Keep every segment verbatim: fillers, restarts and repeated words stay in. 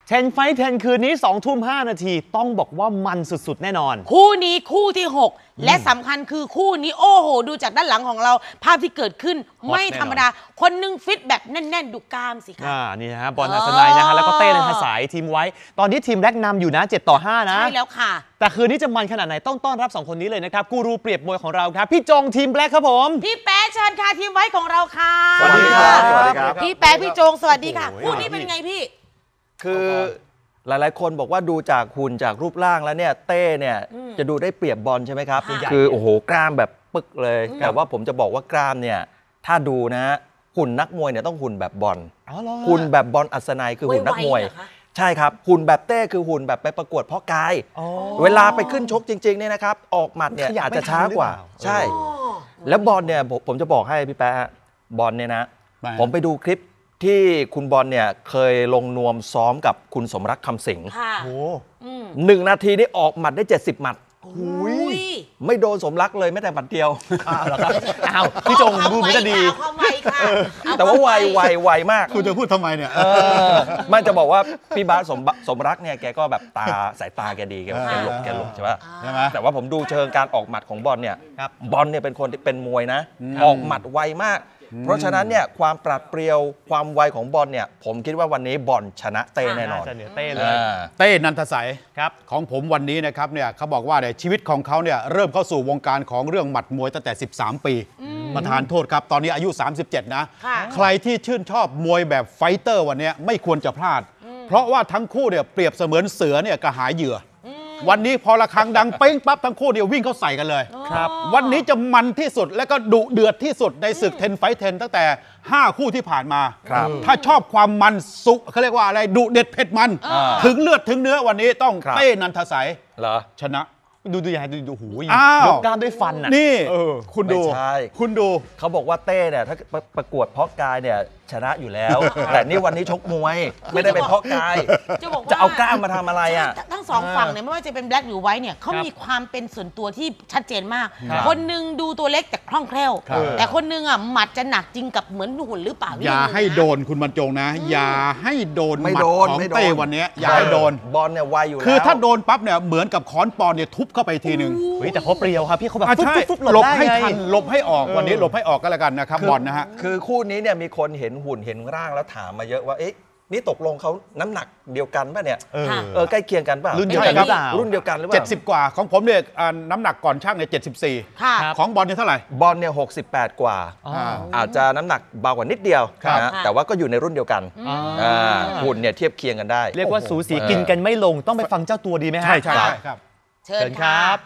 เทนไฟท์เทนคืนนี้สองทุ่มห้านาทีต้องบอกว่ามันสุดๆแน่นอนคู่นี้คู่ที่หกและสำคัญคือคู่นี้โอ้โหดูจากด้านหลังของเราภาพที่เกิดขึ้นไม่ธรรมดาคนนึงฟิตแบบแน่นๆดูกล้ามสิคะอ่านี่ฮะบอลอัศนัยนะฮะแล้วก็เต้นันทสายทีมไว้ตอนนี้ทีมแรกนำอยู่นะเจ็ดต่อห้านะใช่แล้วค่ะแต่คืนนี้จะมันขนาดไหนต้องต้อนรับสองคนนี้เลยนะครับกูรูเปรียบมวยของเราครับพี่จงทีมแบล็คครับผมพี่แป๊ะเชิญค่ะทีมไว้ของเราค่ะสวัสดีครับสวัสดีครับพี่แป๊ะพี่จงสวัสดีค่ะคู่นี้เป็นไงพี่คือหลายๆคนบอกว่าดูจากหุ่นจากรูปร่างแล้วเนี่ยเต้เนี่ยจะดูได้เปรียบบอลใช่ไหมครับคือโอ้โหกล้ามแบบปึกเลยแต่ว่าผมจะบอกว่ากล้ามเนี่ยถ้าดูนะหุ่นนักมวยเนี่ยต้องหุ่นแบบบอลหุ่นแบบบอลอัศนัยคือหุ่นนักมวยใช่ครับหุ่นแบบเต้คือหุ่นแบบไปประกวดเพาะกายเวลาไปขึ้นชกจริงๆเนี่ยนะครับออกหมัดเนี่ยอาจจะช้ากว่าใช่แล้วบอลเนี่ยผมจะบอกให้พี่แป๊ะบอลเนี่ยนะผมไปดูคลิปที่คุณบอลเนี่ยเคยลงนวมซ้อมกับคุณสมรักคำสิงห์หนึ่งนาทีนี่ออกหมัดได้เจ็ดสิบหมัดไม่โดนสมรักเลยแม้แต่หมัดเดียวอ้าวเหรอครับอ้าวพี่จงดูเหมือนจะดีแต่ว่าไวไวไวมากคุณจะพูดทำไมเนี่ยมันจะบอกว่าพี่บาสสมสมรักเนี่ยแกก็แบบตาสายตาแกดีแกแกหลบแกหลบใช่ไหมแต่ว่าผมดูเชิงการออกหมัดของบอลเนี่ยบอลเนี่ยเป็นคนที่เป็นมวยนะออกหมัดไวมากเพราะฉะนั้นเนี่ยความปราดเปรียวความไวของบอลเนี่ยผมคิดว่าวันนี้บอลชนะเต้แน่นอนเต้เลยเต้นันทสัยครับของผมวันนี้นะครับเนี่ยเขาบอกว่าเนี่ยชีวิตของเขาเนี่ยเริ่มเข้าสู่วงการของเรื่องหมัดมวยตั้งแต่สิบสามปีประธานโทษครับตอนนี้อายุสามสิบเจ็ดนะใครที่ชื่นชอบมวยแบบไฟเตอร์วันนี้ไม่ควรจะพลาดเพราะว่าทั้งคู่เนี่ยเปรียบเสมือนเสือเนี่ยกระหายเหยื่อวันนี้พอระฆังดังเป้งปั๊บทั้งคู่เดียววิ่งเข้าใส่กันเลยครับวันนี้จะมันที่สุดและก็ดุเดือดที่สุดในศึกเทนไฟท์เทนตั้งแต่ห้าคู่ที่ผ่านมาถ้าชอบความมันสุเขาเรียกว่าอะไรดุเด็ดเผ็ดมันถึงเลือดถึงเนื้อวันนี้ต้องเต้นันทสัยเหรอชนะดูดูใหญ่ดูดูหูยยกกล้ามด้วยฟันอ่ะนี่คุณดูคุณดูเขาบอกว่าเต้เนี่ยถ้าประกวดเพาะกายเนี่ยชนะอยู่แล้วแต่นี่วันนี้ชกมวยไม่ได้เป็นเพาะกายจะเอากล้ามมาทำอะไรอ่ะทั้งสองฝั่งเนี่ยไม่ว่าจะเป็นแบล็คหรือไวท์เนี่ยเขามีความเป็นส่วนตัวที่ชัดเจนมากคนนึงดูตัวเล็กแต่คล่องแคล่วแต่คนนึงอ่ะหมัดจะหนักจริงกับเหมือนหุ่นหรือเปล่าอย่าให้โดนคุณบรรจงนะอย่าให้โดนหมัดของเต้วันนี้อย่าให้โดนบอลเนี่ยไวอยู่แล้วคือถ้าโดนปั๊บเนี่ยเหมือนกับค้อนปอนเนี่ยทุบเข้าไปทีนึงแต่เขาเปรียวครับพี่เขาแบบฟุบๆหลบให้ทันหลบให้ออกวันนี้หลบให้ออกก็แล้วกันนะครับบอลนะฮะคือคู่นี้เนี่ยมีคนเห็นหุ่นเห็นร่างแล้วถามมาเยอะว่าเอ๊ะนี่ตกลงเขาน้ำหนักเดียวกันป่ะเนี่ยเออใกล้เคียงกันป่ะรุ่นเดียวกันหรือเปล่ารุ่นเดียวกันหรือเปล่าเจ็ดสิบกว่าของผมเนี่ยน้ำหนักก่อนช่างเนี่ยเจ็ดสิบสี่ของบอลเนี่ยเท่าไหร่บอลเนี่ยหกสิบแปดกว่าอาจจะน้ำหนักเบากว่านิดเดียวนะแต่ว่าก็อยู่ในรุ่นเดียวกันหุ่นเนี่ยเทียบเคียงกันได้เรียกว่าสูสีกินกันไม่ลงต้องไปฟังเจ้าตัวดีไหมฮะใช่ใช่ครับเชิญครับ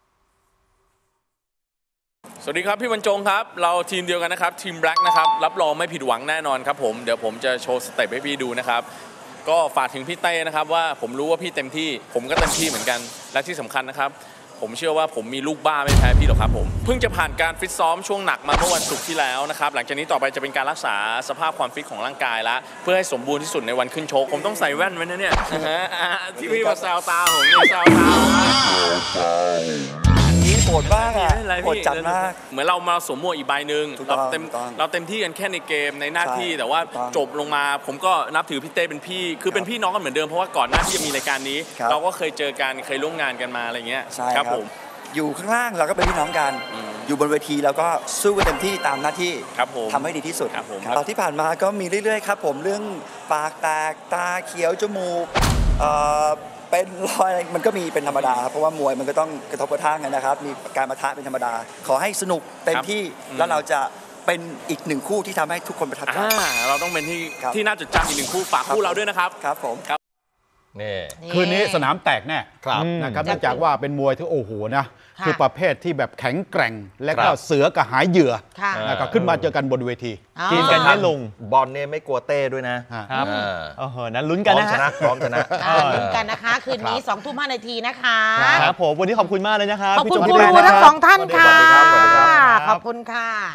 สวัสดีครับพี่บรรจงครับเราทีมเดียวกันนะครับทีมแบล็คนะครับรับรองไม่ผิดหวังแน่นอนครับผมเดี๋ยวผมจะโชว์สเต็ปให้พี่ดูนะครับก็ฝากถึงพี่เต้นะครับว่าผมรู้ว่าพี่เต็มที่ผมก็เต็มที่เหมือนกันและที่สำคัญนะครับผมเชื่อว่าผมมีลูกบ้าไม่แพ้พี่หรอกครับผมเพิ่งจะผ่านการฟิตซ้อมช่วงหนักมาเมื่อวันศุกร์ที่แล้วนะครับหลังจากนี้ต่อไปจะเป็นการรักษาสภาพความฟิตของร่างกายแล้วเพื่อให้สมบูรณ์ที่สุดในวันขึ้นชกผมต้องใส่แว่นไว้นะเนี่ยที่พี่มาแซวตาผมเนี่ยแซวตาโหดมากอ่ะโหดจัดมากเหมือนเรามาสวมหมวกอีกใบหนึ่งเราเต็มเราเต็มที่กันแค่ในเกมในหน้าที่แต่ว่าจบลงมาผมก็นับถือพี่เต้เป็นพี่คือเป็นพี่น้องกันเหมือนเดิมเพราะว่าก่อนหน้าที่จะมีรายการนี้เราก็เคยเจอกันเคยร่วมงานกันมาอะไรเงี้ยครับผมอยู่ข้างล่างเราก็เป็นพี่น้องกันอยู่บนเวทีเราก็สู้กันเต็มที่ตามหน้าที่ทำให้ดีที่สุดตอนที่ผ่านมาก็มีเรื่อยๆครับผมเรื่องปากแตกตาเขียวจมูกเป็นรอยมันก็มีเป็นธรรมดาเพราะว่ามวยมันก็ต้องกระทบกระทั่งกันนะครับมีการปะทะเป็นธรรมดาขอให้สนุกเต็มที่แล้วเราจะเป็นอีกหนึ่งคู่ที่ทำให้ทุกคนประทับใจเราต้องเป็นที่ที่น่าจดจำอีกหนึ่งคู่ฝากคู่เราด้วยนะครับครับผมนี่คืนนี้สนามแตกแน่นะครับเนื่องจากว่าเป็นมวยที่โอ้โหนะคือประเภทที่แบบแข็งแกร่งและก็เสือกระหายเหยื่อนะครับขึ้นมาเจอกันบนเวทีกินกันไม่ลงบอลเนี่ยไม่กลัวเต้ด้วยนะครับเออนั้นลุ้นกันนะชนะพร้อมชนะลุ้นกันนะคะคืนนี้สองทุ่มห้านาทีนะคะครับผมวันนี้ขอบคุณมากเลยนะครับขอบคุณครูทั้งสองท่านค่ะขอบคุณค่ะ